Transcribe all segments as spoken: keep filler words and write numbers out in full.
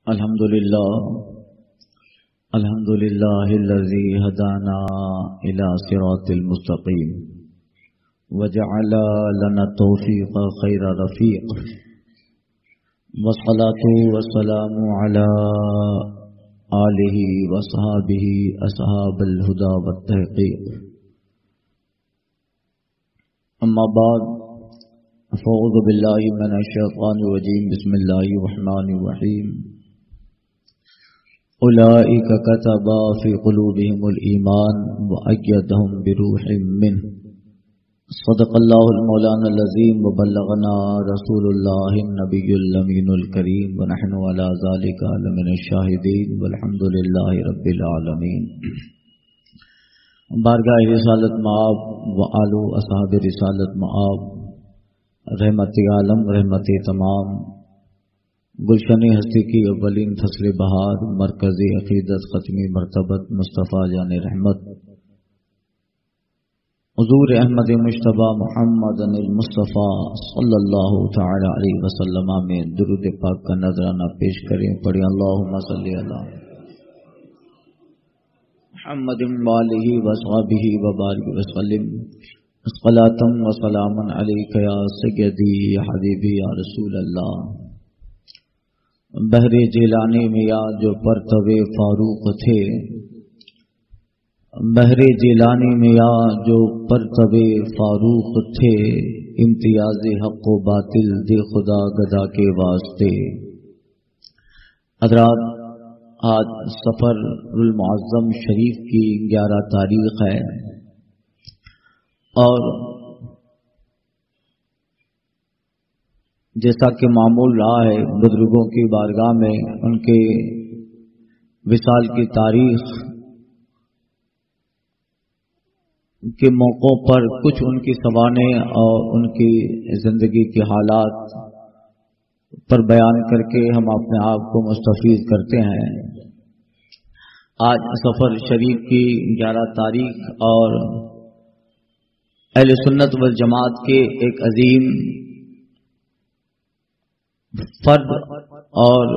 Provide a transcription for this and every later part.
الحمد للہ الحمد للہ الذی ہدانا الی صراط المستقیم وجعل لنا التوفیق خیر رفیق والصلاة والسلام علی آلہ وصحابہ اصحاب الہدى والتحقیق. اما بعد فاعوذ باللہ من الشیطان الرجیم. بسم اللہ الرحمن الرحیم. اولئک کتب فی قلوبہم الایمان وأیدہم بروح منہ. صدق اللہ المولانا العظیم وبلغنا رسول اللہ النبی الامین الکریم ونحن علی ذلک لمن الشاہدین والحمد للہ رب العالمین. بارگاہ رسالت مآب و آل اصحاب رسالت مآب، رحمت عالم رحمت تمام، گلشن ہستی کی اولین فصل بہار، مرکزی عقیدت ختمی مرتبت مصطفیٰ جان رحمت حضور احمد مجتبیٰ محمد المصطفیٰ صلی اللہ تعالی علیہ وسلم میں درود پاک کا نذرانہ پیش کریں. پڑھیں اللہم صلی علی محمد وآلہ وصحبہ وبارک وسلم. صلاۃ و سلام علیک یا سیدی یا حبیبی یا رسول اللہ. بحر جیلانی میاں جو پرتو فاروق تھے، بحر جیلانی میاں جو پرتو فاروق تھے، امتیاز حق و باطل دے خدا گدا کے واسطے. حضرات، آج سفر المعظم شریف کی گیارہ تاریخ ہے اور جیسا کہ معمول رہا ہے بزرگوں کی بارگاہ میں ان کے وصال کی تاریخ کے موقعوں پر کچھ ان کی سوانح اور ان کی زندگی کے حالات پر بیان کر کے ہم اپنے آپ کو مستفیض کرتے ہیں. آج سفر شریف کی گیارہ تاریخ اور اہل سنت والجماعت کے ایک عظیم فرد اور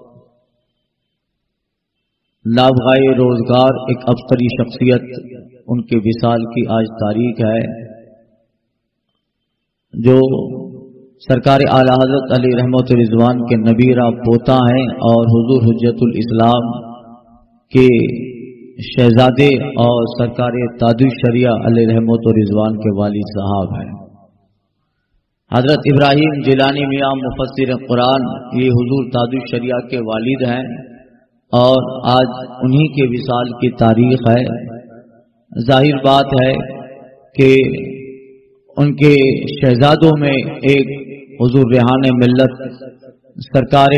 لابغائے روزگار ایک افسری شخصیت ان کے وصال کی آج تاریخ ہے، جو سرکار اعلی حضرت علی رحمت رضوان کے نبیرہ پوتا ہیں اور حضور حجت الاسلام کے شہزادے اور سرکار تاج الشریعہ علی رحمت رضوان کے والد صاحب ہیں. حضرت ابراہیم جیلانی میاں مفسر قرآن یہ حضور تاج الشریعہ کے والد ہیں اور آج انہی کے وصال کی تاریخ ہے. ظاہر بات ہے کہ ان کے شہزادوں میں ایک حضور ریحان ملت سرکار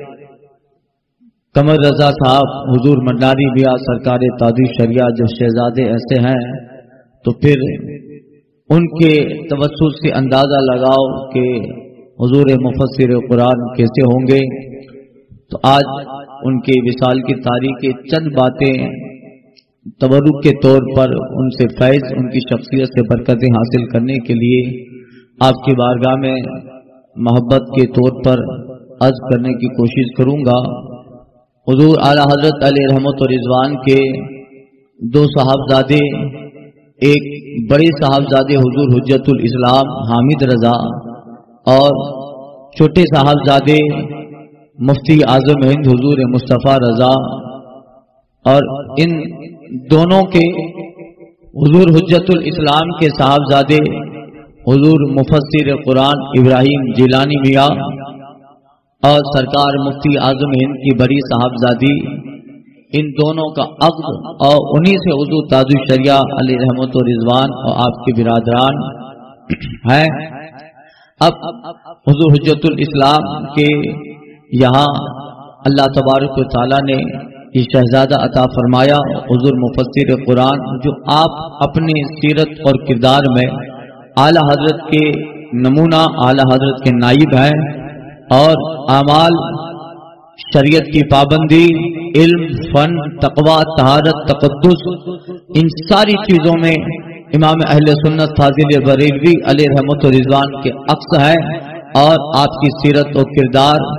قمر رضا صاحب، حضور مناری میاں سرکار تاج الشریعہ جو شہزادے ایسے ہیں، تو پھر ان کے توسط سے اندازہ لگاؤ کہ حضور مفسر قرآن کیسے ہوں گے. تو آج ان کے وصال کی تاریخ کے چند باتیں تبرک کے طور پر ان سے فیض، ان کی شخصیت سے برکتیں حاصل کرنے کے لیے آپ کی بارگاہ میں محبت کے طور پر عرض کرنے کی کوشش کروں گا. حضور اعلی حضرت علی رحمت رضوان کے دو صاحبزادے، ایک بڑے صاحبزادے حضور حجت الاسلام حامد رضا اور چھوٹے صاحبزادے مفتی اعظم ہند حضور مصطفیٰ رضا، اور ان دونوں کے حضور حجت الاسلام کے صاحبزادے حضور مفسر قرآن ابراہیم جیلانی میاں اور سرکار مفتی اعظم ہند کی بڑی صاحبزادی، ان دونوں کا عقد اور انہی سے حضور تاج الشریعہ علی رحمت و رضوان اور آپ کے برادران ہیں. اب حضور حجت الاسلام کے یہاں اللہ تبارک و تعالیٰ نے یہ شہزادہ عطا فرمایا حضور مفسر قرآن، جو آپ اپنے سیرت اور کردار میں اعلی حضرت کے نمونہ، اعلی حضرت کے نائب ہیں اور اعمال شریعت کی پابندی، علم، فن، تقوی، طہارت، تقدس، ان ساری چیزوں میں امام اہل سنت فاضل بریلوی علیہ رحمت و رضوان کے عکس ہیں اور آپ کی سیرت و کردار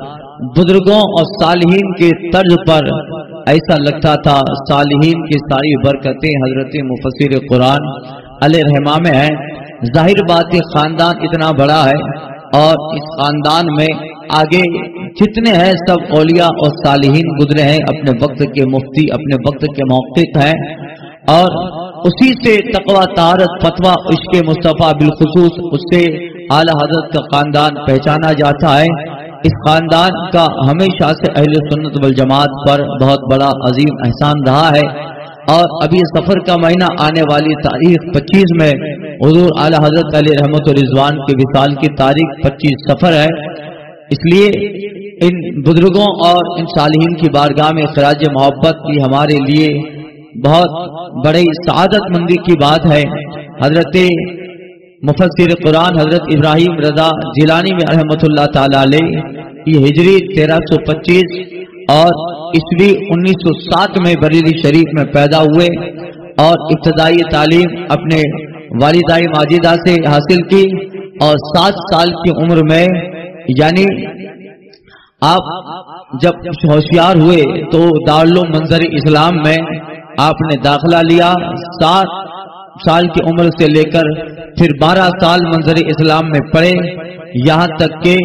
बुजुर्गों और सालिहीन के तर्ज पर ऐसा लगता था सालिहीन की सारी बरकतें हजरत मुफस्सिर कुरान अलैहिर्रहमा में है। जाहिर बात है खानदान इतना बड़ा है और इस खानदान में आगे जितने हैं सब औलिया और सालिहीन गुजरे हैं, अपने वक्त के मुफ्ती, अपने वक्त के मौक़िफ़ हैं और उसी से तक़वा, तारत, फतवा, इश्क़ मुस्तफ़ा बिलखुसूस उससे आला हज़रत का खानदान पहचाना जाता है। इस खानदान का हमेशा से अहले सुन्नत वल जमात पर बहुत बड़ा अजीम एहसान रहा है और अभी सफर का महीना आने वाली तारीख पच्चीस में हुजूर आला हज़रत अलैहि रहमत व रिज़वान के विसाल की तारीख पच्चीस सफर है। इसलिए इन बुजुर्गों और इन सालिहीन की बारगाह में खराज मोहब्बत की हमारे लिए बहुत बड़ी सआदत मंदी की बात है। हजरत मुफस्सिर कुरान हजरत इब्राहिम रज़ा जिलानी में रहमतुल्लाह ताला अलैह की हिजरी तेरह सौ पच्चीस और ईस्वी उन्नीस सौ सात में बरेली शरीफ में पैदा हुए और इब्तदाई तालीम अपने वालिदाई माजिदा से हासिल की और सात साल की उम्र में यानी आप जब होशियार हुए तो दारुल मंजर इस्लाम में आपने दाखिला लिया। सात साल की उम्र से लेकर फिर बारह साल मंजर इस्लाम में पढ़े, यहाँ तक के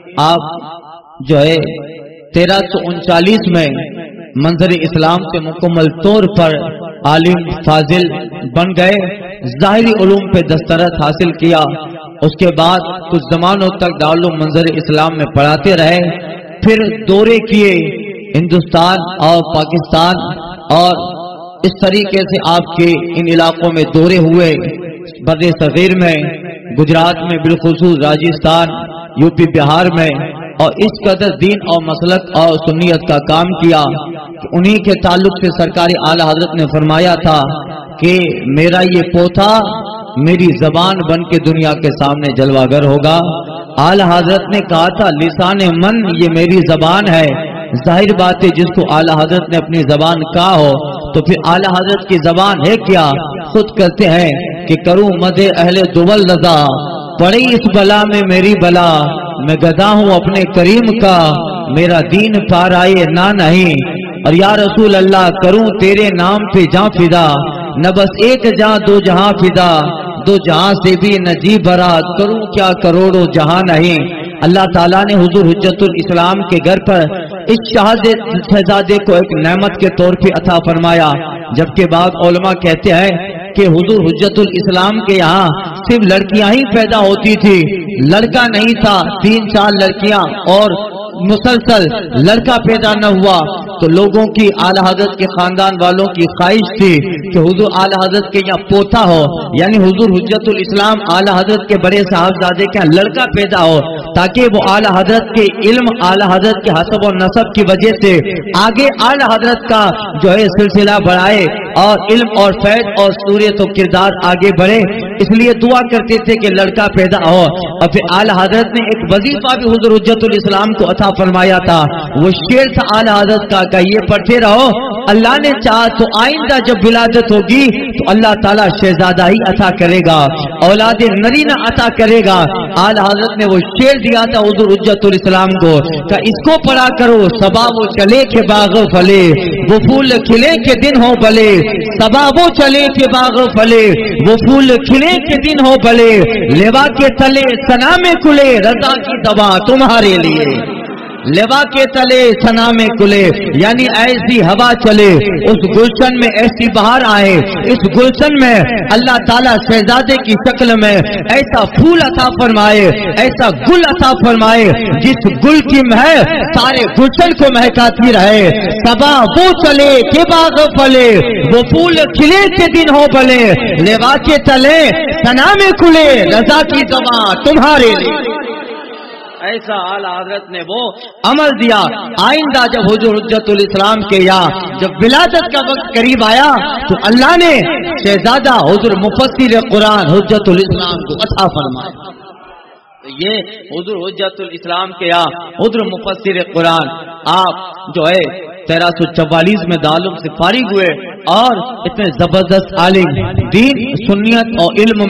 आप जो है तेरह सौ उनचालीस में मंजर इस्लाम से मुकम्मल तौर पर आलिम फाजिल बन गए। ज़ाहिरी उलूम पे दस्तरत हासिल किया। उसके बाद कुछ जमानों तक दारुल मंजर इस्लाम में पढ़ाते रहे। फिर दौरे किए हिंदुस्तान और पाकिस्तान और इस तरीके से आपके इन इलाकों में दौरे हुए। बर्रे सगीर में, गुजरात में, बिलखुसूस राजस्थान, यूपी, बिहार में और इस कदर दीन और मसलक और सुन्नियत का काम किया कि उन्हीं के ताल्लुक से सरकारी आला हजरत ने फरमाया था कि मेरा ये पोता मेरी जबान बन के दुनिया के सामने जलवागर होगा। आला हजरत ने कहा था लिसाने मन ये मेरी जबान है। जाहिर बात है जिसको आला हजरत ने अपनी जबान कहा हो तो फिर आला हजरत की जबान है क्या। खुद कहते हैं कि करूं मदे अहले दुवल रज़ा, पड़ी इस बला में मेरी बला, मैं गदा हूँ अपने करीम का, मेरा दीन पार आए ना नहीं। और या रसूल अल्लाह करूं तेरे नाम पे जां फिदा, न बस एक जां दो जहां फिदा, दो जहां से भी न जी भरा, करूं क्या करोड़ों जहां नहीं। अल्लाह ताला ने हुजूर हुज्जतुल इस्लाम के घर पर इस शहजादे को एक नेमत के तौर पे अता फरमाया। जबकि बाद उलमा कहते हैं कि हुजूर हुज्जतुल इस्लाम के यहाँ सिर्फ लड़कियां ही पैदा होती थी, लड़का नहीं था। तीन चार लड़कियां और मुसलसल लड़का पैदा न हुआ तो लोगों की आला हजरत के खानदान वालों की ख्वाहिश थी कि हुजूर आला हजरत के यहाँ पोता हो, यानी हुजूर हुज्जतुल इस्लाम आला हजरत के बड़े साहबजादे के यहाँ लड़का पैदा हो, ताकि वो आला हजरत के इल्म, आला हजरत के हसब और नसब की वजह से आगे आला हजरत का जो है सिलसिला बढ़ाए और इल्म और फैज और सूरत और किरदार आगे बढ़े। इसलिए दुआ करते थे कि लड़का पैदा हो। और फिर आला हजरत ने एक वजीफा भी हुजूर हुज्जतुल इस्लाम को अता फरमाया था। वो शेर था आला हजरत का का ये पढ़ते रहो, अल्लाह ने चाहा तो आइंदा जब विलादत होगी तो अल्लाह ताला शहजादा ही अता करेगा, औलाद नरीना अता करेगा। आला हजरत ने वो शेर दिया था हुजूर हुज्जतुल इस्लाम को का इसको पढ़ा करो, सबा वो चले के बाग फले, वो फूल खिले के दिन हो भले, सबा वो चले के बाग फले, वो फूल खिले के दिन हो भले, लेवा के तले सना में खुले, रजा की दवा तुम्हारे लिए, लेवा के तले सना में खुले, यानी ऐसी हवा चले उस गुलशन में, ऐसी बहार आए इस गुलशन में, अल्लाह ताला शहजादे की शक्ल में ऐसा फूल अता फरमाए, ऐसा गुल अता फरमाए जिस गुल की महक सारे गुलशन को महकाती रहे। सबा वो चले के बाग फले, वो फूल खिले के दिन हो भले, लेवा के तले सना में खुले, रजा की दवा तुम्हारे लिए। ऐसा आला हजरत ने वो अमल दिया। आइंदा जब हुजूर हुज्जतुल इस्लाम के यहाँ जब विलादत का वक्त करीब आया तो अल्लाह ने शहजादा हुजूर मुफस्सिर कुरान हुज्जतुल इस्लाम को अता फरमाया। तो ये हुजूर हुज्जतुल इस्लाम के यहाँ हुजूर मुफस्सिर कुरान आप जो है तेरह सौ चौवालीस में दारुल से फारिग हुए और इतने जबरदस्त आलिम दीन, सुन्नियत और इल्म में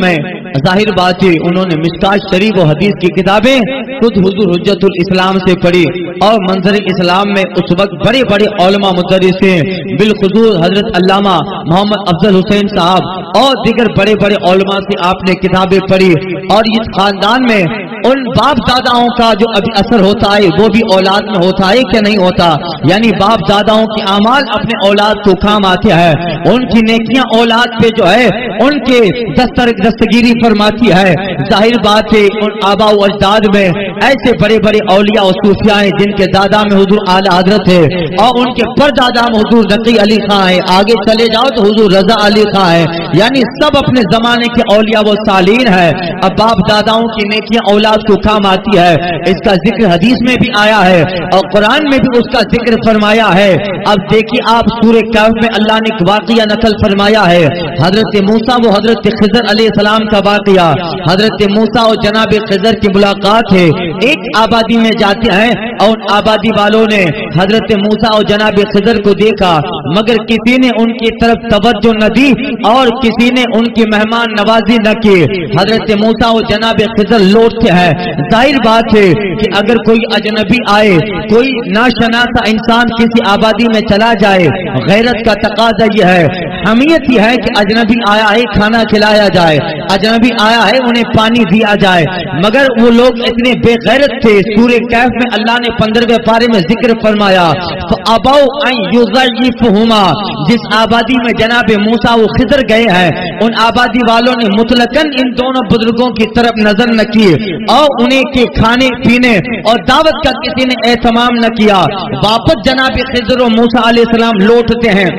ظاہر بات ہے انہوں نے مشکات شریف و حدیث کی کتابیں خود حضور حجت الاسلام سے پڑھی اور منظر اسلام میں اس وقت بڑے بڑے علماء مدرسین بالخصوص حضرت علامہ محمد افضل حسین صاحب اور دیگر بڑے بڑے علماء سے آپ نے کتابیں پڑھی، اور اس خاندان میں ان باپ داداؤں کا جو ابھی اثر ہوتا ہے وہ بھی اولاد میں ہوتا ہے کہ نہیں ہوتا، یعنی باپ داداؤں کی اعمال اپنے اولاد کو کام آتے ہیں، ان کی نیکیاں اولاد پہ جو ہے ان کے دستر دستگیری فرماتی ہے۔ ظاہر بات ہے ان آبا و اجداد میں ایسے بڑے بڑے اولیاء و صوفیاء ہیں جن کے دادا میں حضور اعلی حضرت ہے اور ان کے پردادا میں حضور نقی علی خان ہے، آگے چلے جاؤ تو حضور رضا علی خان ہے، یعنی سب اپنے زمانے کے اولیاء و صالحین ہے۔ اب باپ داداؤں کی نیکیاں اولاد کو کام آتی ہے، اس کا ذکر حدیث میں بھی آیا ہے اور قرآن میں بھی اس کا ذکر فرمایا ہے۔ اب دیکھیے آپ سورہ کہف میں اللہ نے ایک واقعہ نقل فرمایا ہے، حضرت موسیٰ و حضرت خضر علیہ السلام کا واقعہ۔ حضرت موسیٰ اور جناب خضر کی ملاقات ہے، ایک آبادی میں جاتے ہیں اور ان آبادی والوں نے حضرت موسیٰ اور جناب خضر کو دیکھا مگر کسی نے ان کی طرف توجہ نہ دی اور کسی نے ان کی مہمان نوازی نہ کی۔ حضرت موسیٰ اور جناب خضر لوٹتے ہیں۔ ظاہر بات ہے کہ اگر کوئی اجنبی آئے، کوئی ناشناسا انسان کسی آبادی میں چلا جائے، غیرت کا تقاضا یہ ہے، حمیت یہ ہے کہ اجنبی آیا ہے کھانا کھلایا جائے، اجنبی آیا ہے انہیں پانی دیا جائے، مگر وہ لوگ اتنے بے غیرت تھے۔ سورہ کہف میں اللہ نے پندرہویں پارے میں ذکر فرمایا فَأَبَوْا أَن يُضَيِّفُهُمَا، جس آبادی میں جناب موسیٰ و خضر گئے ہیں ان آبادی والوں نے مطلقاً ان دونوں بزرگوں کی طرف نظر نہ کی اور انہیں کے کھانے پینے اور دعوت کا کسی نے اہتمام نہ کیا۔ واپس جناب خضر و موسیٰ علیہ السلام لوٹتے ہیں،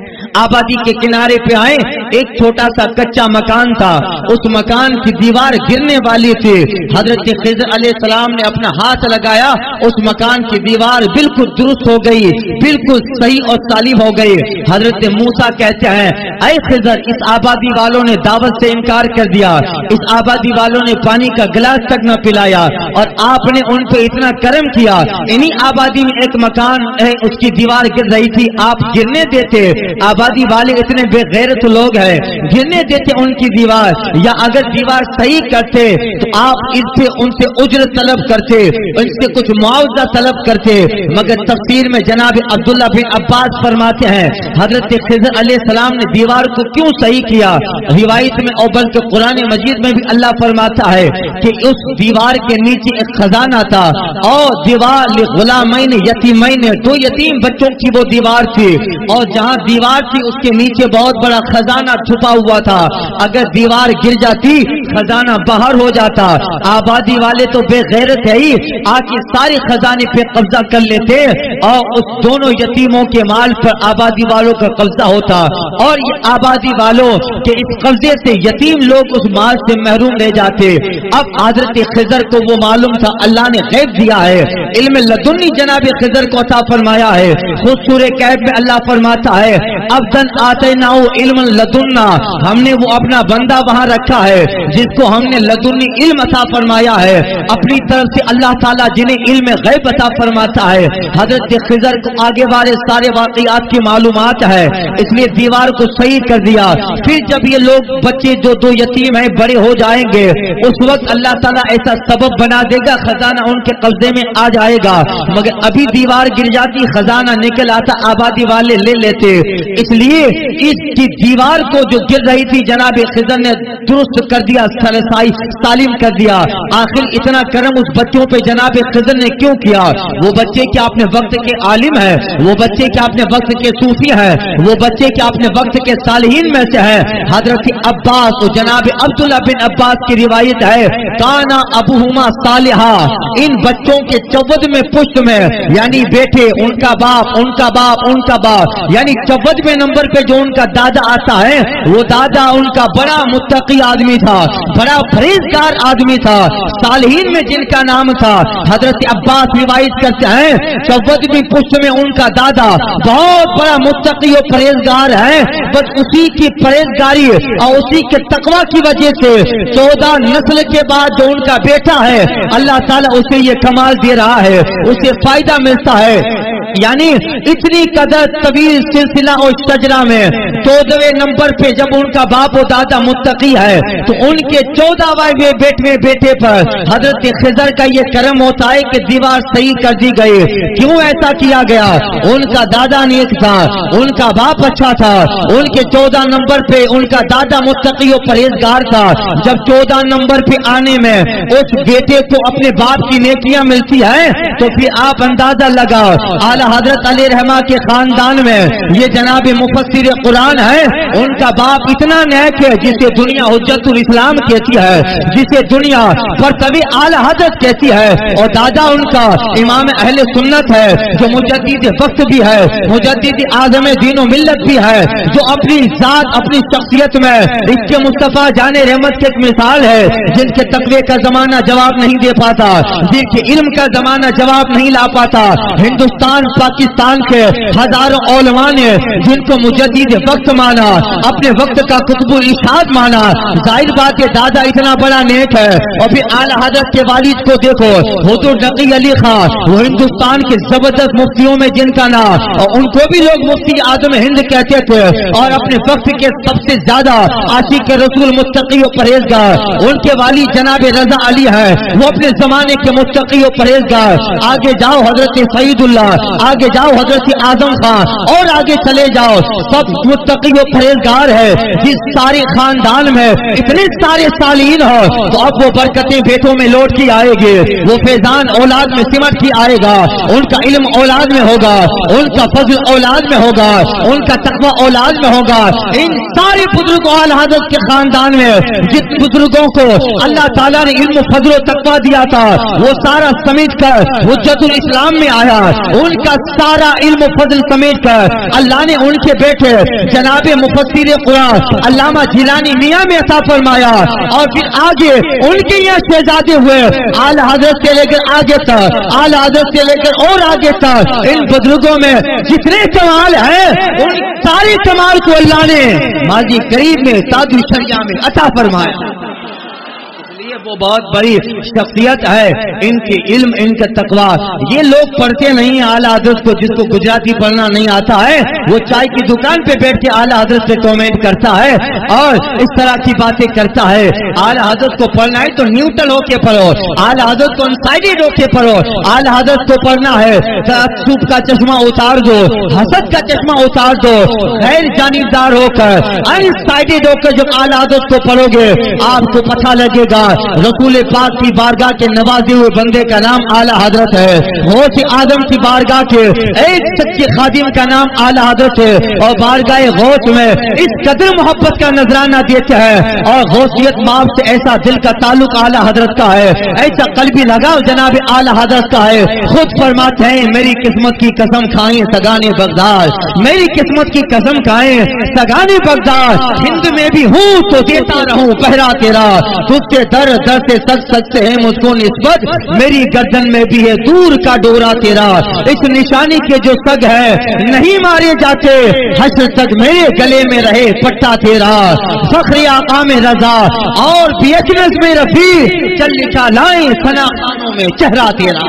آبادی کے کنارے پہ آئے، ایک چھوٹا سا کچا مکان تھا، اس مکان کی دیوار گرنے والی تھی۔ حضرت خضر علیہ السلام نے اپنا ہاتھ لگایا، اس مکان کی دیوار بالکل درست ہو گئی، بالکل صحیح اور سالم ہو گئی۔ حضرت موسیٰ کہتے ہیں اے خضر، اس آبادی والوں نے دعوت سے انکار کر دیا، اس آبادی والوں نے پانی کا گلاس تک نہ پلایا اور آپ نے ان پہ اتنا کرم کیا۔ انہی آبادی میں ایک مکان ہے، اس کی دیوار گر رہی تھی، آپ گرنے دیتے؟ آبادی والے اتنے بے غیرت لوگ ہیں، گرنے دیتے ان کی دیوار؟ یا اگر دیوار صحیح کرتے تو آپ ان سے ان سے اجرت طلب کرتے، ان سے کچھ معاوضہ طلب کرتے۔ مگر تفسیر میں جناب عبداللہ بن عباس فرماتے ہیں حضرت خضر علیہ السلام نے دیوار کو کیوں صحیح کیا؟ روایت میں اور بلکہ قرآن مجید میں بھی اللہ فرماتا ہے کہ اس دیوار کے نیچے ایک خزانہ تھا اور دیوار غلامین یتیمین، دو یتیم بچوں کی وہ دیوار تھی، اور جہاں دیوار تھی اس کے نیچے بہت بڑا خزانہ چھپا ہوا تھا، اگر دیوار گر جاتی خزانہ باہر ہو جاتا۔ آبادی والے تو بے غیرت ہے ہی، آ کے سارے خزانے پہ قبضہ کر لیتے اور اس دونوں یتیموں کے مال پر آبادی والوں کا قبضہ ہوتا، اور یہ آبادی والوں کے اس قبضے سے یتیم لوگ اس مال سے محروم رہ جاتے۔ اب حضرت خضر کو وہ معلوم تھا، اللہ نے غیب دیا ہے، علم لدنی جناب خضر کو عطا فرمایا ہے۔ خود سورہ کہف میں اللہ فرماتا ہے عبدن آتیناہ علم لدنا، ہم نے وہ اپنا بندہ وہاں رکھا ہے جس کو ہم نے لدنی علم عطا فرمایا ہے۔ اپنی طرف سے اللہ تعالیٰ جنہیں علم غیب عطا فرماتا ہے، حضرت خضر کو آگے والے سارے واقعات کی معلومات ہے، اس لیے دیوار کو صحیح کر دیا۔ پھر جب یہ لوگ بچے جو دو یتیم ہیں بڑے ہو جائیں گے، اس وقت اللہ تعالیٰ ایسا سبب بنا دے گا خزانہ ان کے قبضے میں آ جائے گا، مگر ابھی دیوار گر جاتی خزانہ نکل آتا، آبادی والے لے لیتے۔ اس لیے اس کی دیوار کو جو گر رہی تھی جناب خضر نے درست کر دیا، سالم کر دیا۔ آخر اتنا کرم اس بچوں پہ جناب خضر نے کیوں کیا؟ وہ بچے کیا اپنے وقت کے عالم ہے؟ وہ بچے کیا اپنے وقت کے صوفی ہے؟ وہ بچے کیا اپنے وقت کے صالحین میں سے ہے؟ حضرت عباس اور جناب عبداللہ بن عباس کی روایت ہے کانا ابوہما صالحا، ان بچوں کے چود میں پشت میں یعنی بیٹے، ان کا باپ ان کا باپ ان کا باپ، یعنی چودویں نمبر پہ جو ان کا دادا آتا ہے وہ دادا ان کا بڑا متقی آدمی تھا، بڑا پرہیزگار آدمی تھا۔ صالحین میں جن کا نام تھا حضرت عباس روایت کرتے ہیں چودویں پشت میں ان کا دادا بہت بڑا متقی اور پرہیزگار ہے، بس اسی کی پرہیزگاری اور اسی کے تقوی کی وجہ سے چودہ نسل کے بعد جو ان کا بیٹا ہے اللہ تعالیٰ اسے یہ کمال دے رہا ہے، اسے فائدہ ملتا ہے۔ یعنی اتنی قدر طویل سلسلہ اور شجرہ میں चौदहवें नंबर पे जब उनका बाप और दादा मुत्तकी है तो उनके चौदहवें बेटवे बेटे पर हजरत खिजर का ये करम होता है कि दीवार सही कर दी गई। क्यों ऐसा किया गया? उनका दादा नेक था, उनका बाप अच्छा था, उनके चौदह नंबर पे उनका दादा मुत्तकी और परहेजगार था। जब चौदह नंबर पे आने में उस बेटे को अपने बाप की नेकियां मिलती है तो फिर आप अंदाजा लगाओ आला हजरत अली रहमा के खानदान में ये जनाब मुफस्सिर कुरान है, उनका बाप इतना नेक है जिसे दुनिया हुज्जतुल इस्लाम कहती है, जिसे दुनिया पर तभी आला हजरत कहती है। और दादा उनका इमाम अहले सुन्नत है, जो मुजद्दिद वक्त भी है, मुजद्दिद आज़म दीन व मिल्लत भी है, जो अपनी जात अपनी शख्सियत में इसके मुस्तफा जाने रहमत की एक मिसाल है, जिनके तकवे का जमाना जवाब नहीं दे पाता, जिनके इल्म का जमाना जवाब नहीं ला पाता। हिंदुस्तान पाकिस्तान के हजारों उलमा ने जिनको मुजद्दिद वक्त माना, अपने वक्त का कुतुबुल इरशाद माना, जाहिर बात है दादा इतना बड़ा नेक है। और फिर आला हजरत के वालिद को देखो, हुजूर नकी अली खान, वो हिंदुस्तान के जबरदस्त मुफ्तियों में जिनका नाम, और उनको भी लोग मुफ्ती आजम हिंद कहते थे, और अपने वक्त के सबसे ज्यादा आशिक रसूल मुत्तकी और परहेजगार उनके वाली जनाब रजा अली है, वो अपने जमाने के मुत्तकी और परहेजगार। आगे जाओ हजरत सईदुल्लाह, आगे जाओ हजरत आजम खान, और आगे चले जाओ, सब मुत्तकी और परहेजगार है। जिस सारे खानदान में इतने सारे सालीन हो तो अब वो बरकतें बेटों में लौट की आएगी, वो फैजान औलाद में सिमट की आएगा, उनका इल्म औलाद में होगा, उनका फजल औलाद में होगा, उनका तकवा औलाद में होगा। इन सारे बुजुर्गों आला हज़रत के खानदान में जिन बुजुर्गों को अल्लाह ताला ने इल्म फजल तकवा दिया था, वो सारा समेट कर हुज्जतुल इस्लाम में आया। उनका सारा इल्म फजल समेट कर अल्लाह ने उनके बेटे जनाब मुफस्सिर कुरान अल्लामा जिलानी मियां में अता फरमाया। और फिर आगे उनके यहाँ शहजादे हुए, आला हज़रत से लेकर आगे तक, आला हज़रत से लेकर और आगे तक, इन बुजुर्गों में जितने कमाल है उन सारे कमाल को अल्लाह ने माजी करीब में ताजु शरिया में अता फरमाया। वो बहुत बड़ी शख्सियत है, इनके इल्म इनका तकवा ये लोग पढ़ते नहीं। आला हज़रत को जिसको गुजराती पढ़ना नहीं आता है वो चाय की दुकान पे बैठ के आला हज़रत से कमेंट करता है और इस तरह की बातें करता है। आला हज़रत को पढ़ना है तो न्यूट्रल होके पढ़ो, आला हज़रत को अनसाइडेड होके पढ़ो। आला हज़रत को पढ़ना है तअस्सुब का चश्मा उतार दो, हसद का चश्मा उतार दो, गैर जानिबदार होकर अनसाइडेड होकर जब आला हज़रत को पढ़ोगे आपको पता लगेगा रसूल पाक की बारगाह के नवाजे हुए बंदे का नाम आला हजरत है, गौस आदम की बारगाह के एक सच्चे खादिम का नाम आला हजरत है। और बारगाह गौस में इस कदर मोहब्बत का नजराना देते हैं और गौसियत माप से ऐसा दिल का ताल्लुक आला हजरत का है, ऐसा कल्बी लगाव जनाब आला हजरत का है। खुद फरमाते हैं मेरी किस्मत की कसम खाएं सगाने बगदाद, मेरी किस्मत की कसम खाएं सगाने बगदाद, हिंद में भी हूँ तो देता रहूं पहरा तेरा, तुझसे दर दर से सच सच से है मुझको निस्बत, मेरी गर्दन में भी है दूर का डोरा तेरा। इस निशानी के जो सग है नहीं मारे जाते, हश्र तक मेरे गले में रहे पट्टा तेरा। फख्र आका में रजा और बीएचएस में रफी, चल लिखा लाए सना खानों में चेहरा तेरा।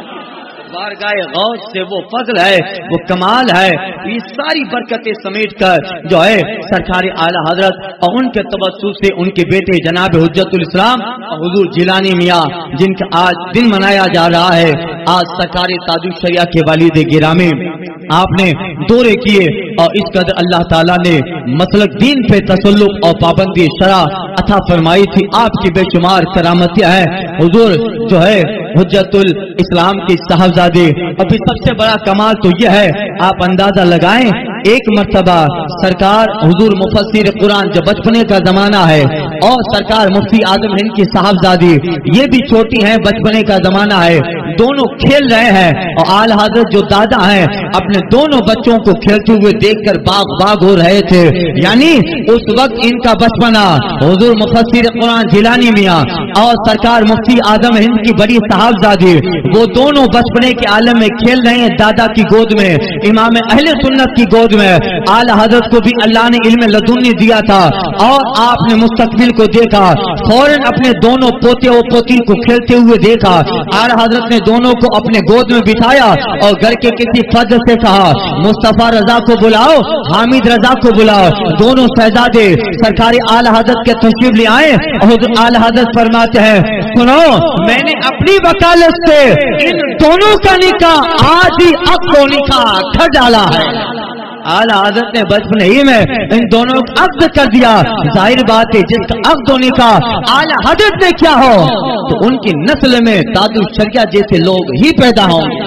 बारगाह गौस से वो फजल है, वो कमाल है, ये सारी बरकतें समेट कर जो है सरकार आला हजरत और उनके तवज्जुह से उनके बेटे जनाब हुज्जतुल इस्लाम और हुजूर जिलानी मियां जिनका आज दिन मनाया जा रहा है। आज सरकार ताजुल शरिया के वालिद गिरामी आपने दौरे किए और इस कदर अल्लाह ताला ने मसलक दीन पे तसल्लुक और पाबंदी शरा अता फरमाई थी। आपकी बेशुमार करामतियां हैं। हुजूर जो है हुज्जतुल इस्लाम के साहबजादे, और फिर सबसे बड़ा कमाल तो यह है, आप अंदाजा लगाएं एक मर्तबा सरकार हुजूर मुफस्सिर कुरान जब बचपने का जमाना है और सरकार मुफ्ती आजम हिंद की साहबजादी ये भी छोटी हैं, बचपने का जमाना है, दोनों खेल रहे हैं और आला हज़रत जो दादा हैं अपने दोनों बच्चों को खेलते हुए देखकर बाग बाग हो रहे थे। यानी उस वक्त इनका बचपना हुजूर मुफस्सिर कुरान जिलानी मियां और सरकार मुफ्ती आजम हिंद की बड़ी साहबजादी वो दोनों बचपने के आलम में खेल रहे हैं, दादा की गोद में, इमाम अहले सुन्नत की गोद में। आला हज़रत को भी अल्लाह ने इल्म लदुन्नी दिया था और आपने मुस्तकबिल को देखा, फौरन अपने दोनों पोते और पोती को खेलते हुए देखा। आला हजरत ने दोनों को अपने गोद में बिठाया और घर के किसी फर्द से कहा मुस्तफा रजा को बुलाओ, हामिद रजा को बुलाओ। दोनों शहजादे सरकारी आला हजरत के तशरीफ ले आए और आला हजरत फरमाते हैं सुनो, मैंने अपनी वकालत से इन दोनों का निकाह आज ही अब को निकाह कर डाला है। आला हजरत ने बचपन ही में इन दोनों को अक्द कर दिया। जाहिर बात है जिसका अक्द होने का आला हजरत ने क्या हो तो उनकी नस्ल में दादू शरिया जैसे लोग ही पैदा होंगे।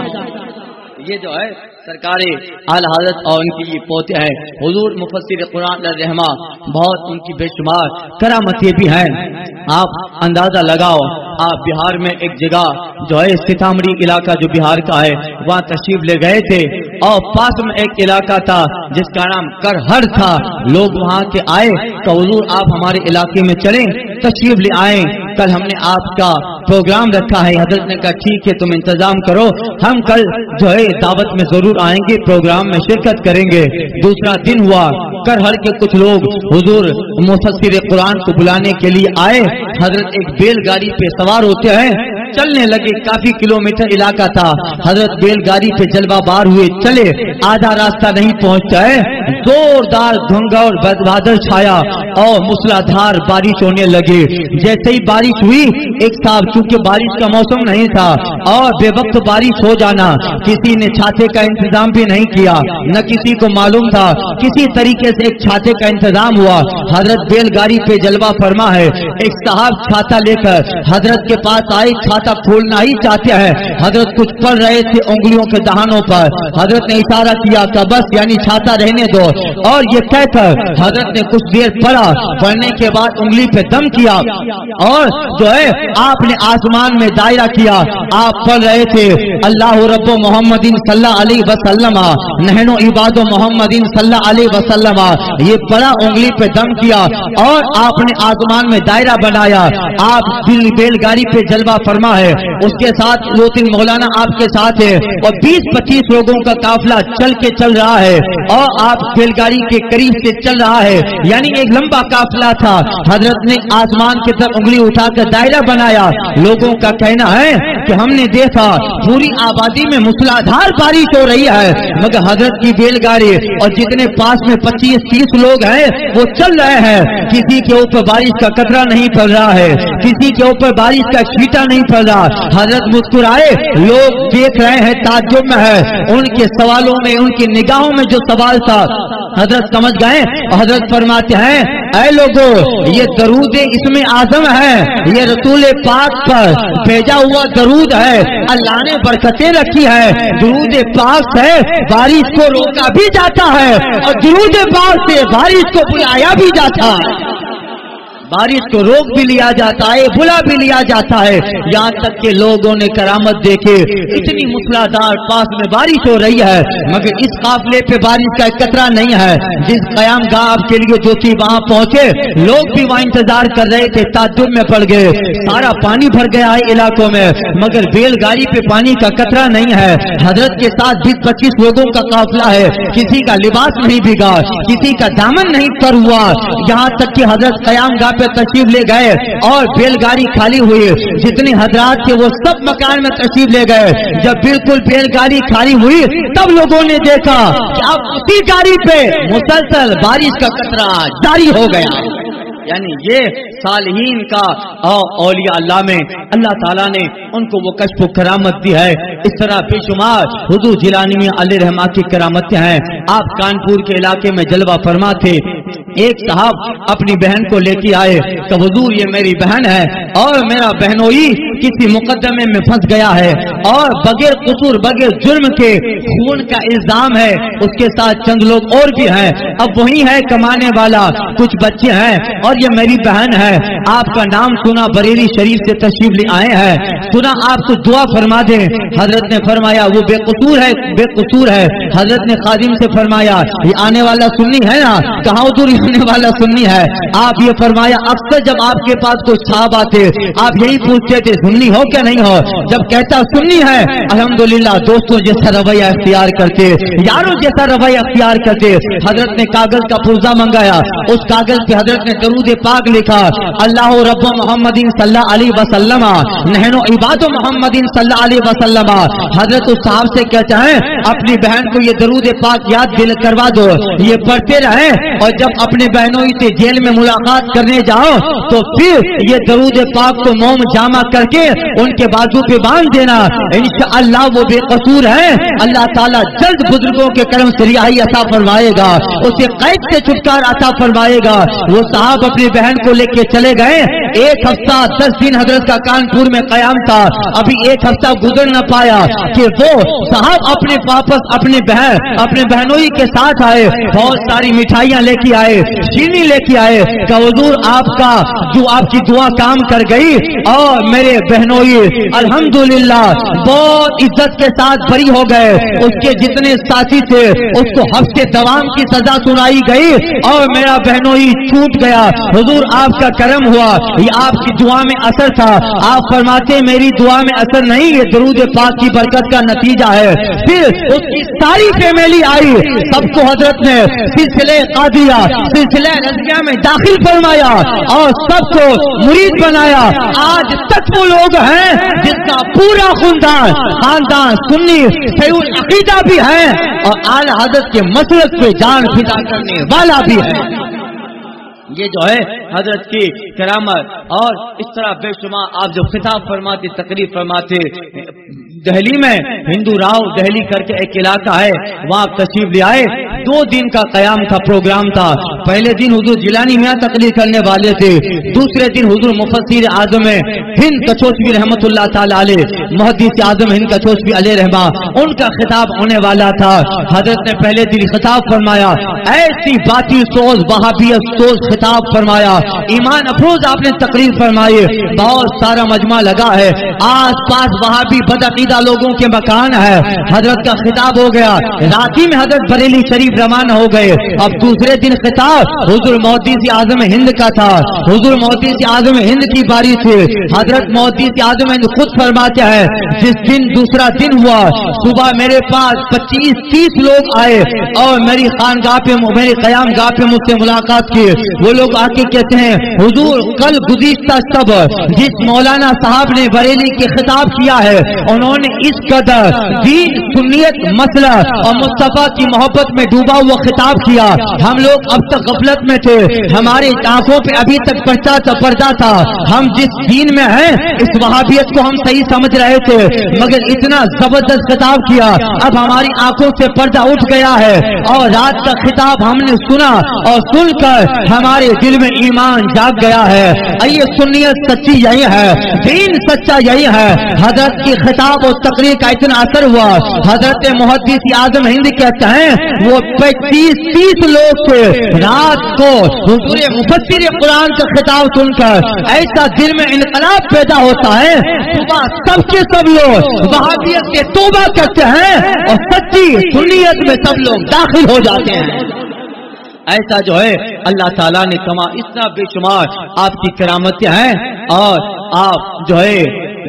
ये जो है सरकारी आला हजरत और उनकी ये पोते हैं हुजूर मुफस्सिर कुरान रहमा, बहुत उनकी बेशुमार करामतें भी हैं। आप अंदाजा लगाओ, आप बिहार में एक जगह जो है सीतामढ़ी इलाका जो बिहार का है वहाँ तशरीफ ले गए थे और पास में एक इलाका था जिसका नाम करहर था। लोग वहाँ के आए तो हुजूर आप हमारे इलाके में चलें, तशरीफ ले आए, कल हमने आपका प्रोग्राम रखा है। हजरत ने कहा ठीक है तुम इंतजाम करो, हम कल जो है दावत में जरूर आएंगे, प्रोग्राम में शिरकत करेंगे। दूसरा दिन हुआ, करहर के कुछ लोग हुजूर मुफस्सिर कुरान को बुलाने के लिए आए। हजरत एक बैलगाड़ी पे सवार होते हैं, चलने लगे। काफी किलोमीटर इलाका था। हजरत बैलगाड़ी पे जलवा बार हुए, चले, आधा रास्ता नहीं पहुंचता है, जोरदार धुंध और बादल छाया और मूसलाधार बारिश होने लगे। जैसे ही बारिश हुई, एक साहब चूंकि बारिश का मौसम नहीं था और बेवक्त बारिश हो जाना, किसी ने छाते का इंतजाम भी नहीं किया, न किसी को मालूम था। किसी तरीके से एक छाते का इंतजाम हुआ। हजरत बैलगाड़ी पे जलवा फरमा है, एक साहब छाता लेकर हजरत के पास आए, छाता खोलना ही चाहते हैं। हजरत कुछ पढ़ रहे थे उंगलियों के दहानों पर। हजरत ने इशारा किया कि बस यानी छाता रहने दो, और ये कहकर हजरत ने कुछ देर पढ़ा। पढ़ने के बाद उंगली पे दम किया और जो है आपने आसमान में दायरा किया। आप पढ़ रहे थे अल्लाह रब्बो मोहम्मदिन सल्लल्लाहु अलैहि वसल्लम नहनो इबादो मोहम्मदिन सल्लल्लाहु अलैहि वसल्लम। ये पढ़ा, उंगली पे दम किया और आपने आसमान में दायरा बनाया। आप दिल बैलगाड़ी पे जलवा फरमा है, उसके साथ दो तीन मौलाना आपके साथ है और बीस पच्चीस लोगों का काफिला चल के चल रहा है और आप बैलगाड़ी के करीब से चल रहा है, यानी एक लंबा काफिला था। हजरत ने आसमान की तरफ उंगली उठाकर दायरा बनाया। लोगों का कहना है कि हमने देखा पूरी आबादी में मूसलाधार बारिश हो रही है, मगर हजरत की बैलगाड़ी और जितने पास में पच्चीस तीस लोग हैं वो चल रहे हैं। किसी के ऊपर बारिश का कतरा नहीं पड़ रहा है, किसी के ऊपर बारिश का छींटा नहीं पड़ रहा। हजरत मुस्कुराए, लोग देख रहे हैं, ताज्जुब में है। उनके सवालों में, उनकी निगाहों में जो सवाल था हजरत समझ गए। हजरत फरमाते हैं ऐ लोगों, ये दरूद इसमें आजम है, ये रसूल पाक पर भेजा हुआ दरूद है। अल्लाह ने बरकतें रखी है। दरूद पाक से बारिश को रोका भी जाता है और दरूद पाक से बारिश को बुलाया भी जाता है। बारिश को रोक भी लिया जाता है, बुला भी लिया जाता है। यहाँ तक के लोगों ने करामत देखे, इतनी मूसलाधार पास में बारिश हो रही है, मगर इस काफिले पे बारिश का कतरा नहीं है। जिस कयाम गाह आपके लिए जो थी वहाँ पहुँचे, लोग भी वहाँ इंतजार कर रहे थे, ताज्जुब में पड़ गए। सारा पानी भर गया है इलाकों में, मगर बैलगाड़ी पे पानी का कतरा नहीं है। हजरत के साथ बीस पच्चीस लोगों का काफिला है, किसी का लिबास नहीं भीगा, किसी का दामन नहीं तर हुआ। यहाँ तक कि हजरत कयाम गाह तशरीफ ले गए और बैलगाड़ी खाली हुई। जितने हजरात थे वो सब मकान में तशरीफ ले गए। जब बिल्कुल बैलगाड़ी खाली हुई तब लोगों ने देखा कि अब उसी गाड़ी पे मुसलसल बारिश का कतरा जारी हो गया। यानी ये सालिहीन का और औलिया अल्लाह में अल्लाह ताला ने उनको वो कश्फ करामत दी है। इस तरह बेशुमार हुजूर जिलानी में अली रहमा की करामतें हैं। आप कानपुर के इलाके में जलवा फरमा थे। एक साहब अपनी बहन को लेके आए कि हुजूर ये मेरी बहन है और मेरा बहनोई किसी मुकदमे में फंस गया है और बगैर कसूर बगैर जुर्म के खून का इल्जाम है, उसके साथ चंद लोग और भी हैं। अब वही है कमाने वाला, कुछ बच्चे हैं और ये मेरी बहन है। आपका नाम सुना, बरेली शरीफ से तशरीफ ले आए हैं, सुना आपको दुआ फरमा दे। हजरत ने फरमाया वो बेकसूर है, बेकसूर है। हजरत ने खादिम से फरमाया ये आने वाला सुन्नी है ना? कहा हुजूर आने वाला सुन्नी है। आप ये फरमाया अक्सर اکثر جب آپ کے پاس کوئی صاحب آتے آپ یہی پوچھتے تھے سنی ہو کیا نہیں ہو؟ جب کہتا سنی ہے الحمدللہ دوستوں جیسا رویہ اختیار کرتے، یاروں جیسا رویہ اختیار کرتے۔ حضرت نے کاغذ کا پرزہ منگایا، اس کاغذ پہ حضرت نے درود پاک لکھا، اللہ رب محمد صلی اللہ علیہ وسلم نحن عباد محمد صلی اللہ علیہ وسلم۔ حضرت اس صاحب سے کہتے ہیں اپنی بہن کو یہ درود پاک یاد دل کروا دو، یہ پڑھتے رہے اور جب اپنے بہنوں سے جیل میں ملاقات کرنے جاؤ تو پھر یہ درود پاک کو موم جامع کر کے ان کے بازو پہ باندھ دینا، انشاءاللہ وہ بے قصور ہے، اللہ تعالیٰ جلد بزرگوں کے کرم سے رہائی عطا فرمائے گا، اسے قید سے چھٹکارا عطا فرمائے گا۔ وہ صاحب اپنی بہن کو لے کے چلے گئے، ایک ہفتہ دس دن حضرت کا کانپور میں قیام تھا، ابھی ایک ہفتہ گزر نہ پایا کہ وہ صاحب اپنے واپس اپنے بہن اپنے بہنوئی کے ساتھ آئے، بہت ساری مٹھائیاں لے کے آئے، چینی لے کے آئے کہ حضور آپ کا جو آپ کی دعا کام کر گئی اور میرے بہنوئی الحمدللہ بہت عزت کے ساتھ بری ہو گئے، اس کے جتنے ساتھی تھے اس کو ہفتے دوام کی سزا سنائی گئی اور میرا بہنوئی چھوٹ گیا۔ حضور آپ کا کرم ہوا، یہ آپ کی دعا میں اثر تھا۔ آپ فرماتے میری دعا میں اثر نہیں، یہ درود پاک کی برکت کا نتیجہ ہے۔ پھر اس کی ساری فیملی آئی، سب کو حضرت نے سلسلے قادریہ سلسلے رضویہ میں داخل فرمایا اور سب کو مرید بنایا۔ آج تک وہ لوگ ہیں جس کا پورا خاندان خاندان سنی صحیح العقیدہ بھی ہے اور اعلی حضرت کے مسلک پہ جان فدا کرنے والا بھی ہے۔ یہ جو ہے حضرت کی کرامت، اور اس طرح بے شمار آپ جو خطاب فرماتے تقریر فرماتے، دہلی میں ہندو راؤ دہلی کر کے ایک علاقہ ہے، وہاں تشریف لے آئے، دو دن کا قیام کا پروگرام تھا۔ پہلے دن حضور جیلانی میاں تقریر کرنے والے تھے، دوسرے دن حضور مفسر اعظم ہند کچوچوی رحمت اللہ تعالی علیہ، محدث اعظم ہند کچوچوی علیہ رحمہ، ان کا خطاب ہونے والا تھا۔ حضرت نے پہلے دن خطاب فرمایا، ایسی باطل سوز وہابیت سوز خطاب فرمایا، ایمان افروز آپ نے تقریر فرمائی، بہت سارا مجمع لگا ہے، آس پاس وہابی بدعقیدہ لوگوں کے مکان ہے۔ حضرت کا خطاب ہو گیا، رات ہی میں حضرت بریلی شریف روانہ ہو گئے۔ اب دوسرے دن خطاب حضور محدث اعظم ہند کا تھا، حضور محدث اعظم ہند کی باری تھی۔ حضرت محدث اعظم ہند خود فرماتے ہیں جس دن دوسرا دن ہوا، صبح میرے پاس پچیس تیس لوگ آئے اور میری خانگاہ پہ میری قیام گاہ پہ مجھ سے ملاقات کی۔ وہ لوگ آ کے کہتے ہیں حضور کل گزشتہ سب جس مولانا صاحب نے بریلی کے خطاب کیا ہے انہوں نے اس قدر دین سنیت مسئلہ اور مصطفیٰ کی محبت میں ڈوبا ہوا خطاب کیا، ہم لوگ اب تک غفلت میں تھے، ہماری آنکھوں پہ ابھی تک پردہ تھا پردہ تھا، ہم جس دین میں ہیں اس وہابیت کو ہم صحیح سمجھ رہے تھے، مگر اتنا زبردست خطاب کیا اب ہماری آنکھوں سے پردہ اٹھ گیا ہے اور رات کا خطاب ہم نے سنا اور سن کر ہمارے دل میں ایمان جاگ گیا ہے۔ یہ سنیت سچی یہی ہے، دین سچا یہی ہے۔ حضرت کی خطاب اور تقریر کا اتنا اثر ہوا، حضرت محدث اعظم ہند کہتے ہیں وہ پچیس تیس لوگ تھے، رات کو حضور مفسر قرآن کا خطاب سن کر ایسا دل میں انقلاب پیدا ہوتا ہے، صبح سب کے سب لوگ وہابیت سے توبہ کرتے ہیں اور سچی سنیت میں سب لوگ داخل ہو جاتے ہیں۔ ایسا جو ہے اللہ تعالیٰ نے کما اتنا بے شمار آپ کی کرامتیں ہیں، اور آپ جو ہے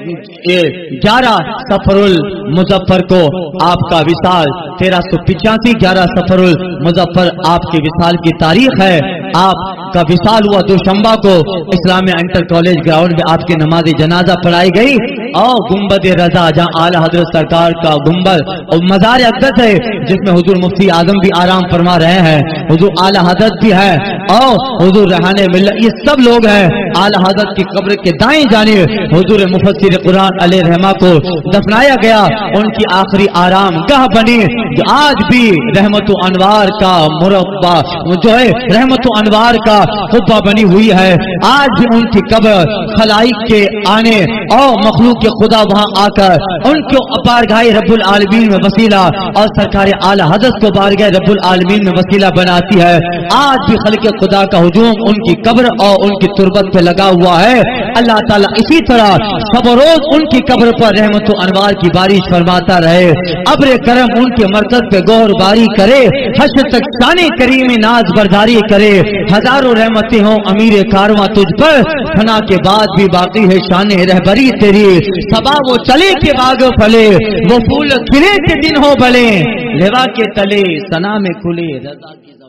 گیارہ سفر المظفر کو آپ کا وصال تیرہ سو پچاسی گیارہ سفر المظفر آپ کے وصال کی تاریخ ہے۔ آپ کا وصال ہوا دوشنبہ کو اسلامیہ انٹر کالج گراؤنڈ میں آپ کی نماز جنازہ پڑھائی گئی اور گنبد رضا جہاں اعلیٰ حضرت سرکار کا گنبد اور مزار اقدس ہے جس میں حضور مفتی اعظم بھی آرام فرما رہے ہیں، حضور اعلیٰ حضرت بھی ہے اور حضور ریحانہ ملت، یہ سب لوگ ہیں۔ اعلیٰ حضرت کی قبر کے دائیں جانب حضور مفسر قرآن علیہ رحمہ کو دفنایا گیا، ان کی آخری آرام گاہ بنی جو آج بھی رحمت و انوار کا مربع جو ہے رحمت و انوار کا قبہ بنی ہوئی ہے۔ آج بھی ان کی قبر خلائق کے آنے اور مخلوق کے خدا وہاں آ کر ان کو بارگاہ رب العالمین میں وسیلہ اور سرکار اعلیٰ حضرت کو بارگاہ رب العالمین میں وسیلہ بناتی ہے۔ آج بھی خلق خدا کا ہجوم ان کی قبر اور ان کی تربت پہ لگا ہوا ہے۔ اللہ تعالیٰ اسی طرح سب روز ان کی قبر پر رحمت و انوار کی بارش فرماتا رہے، ابر کرم ان کے مرکز پہ گوہر باری کرے، حشر تک شان کریم ناز برداری کرے، ہزاروں رحمتیں ہوں امیر کارواں تجھ پر، فنا کے بعد بھی باقی ہے شان رہبری تیری، صبا وہ چلے کے باغ پھلے، وہ پھول کھلے کے دن ہو بھلے، لیوا کے تلے سنا میں کھلے رضا کی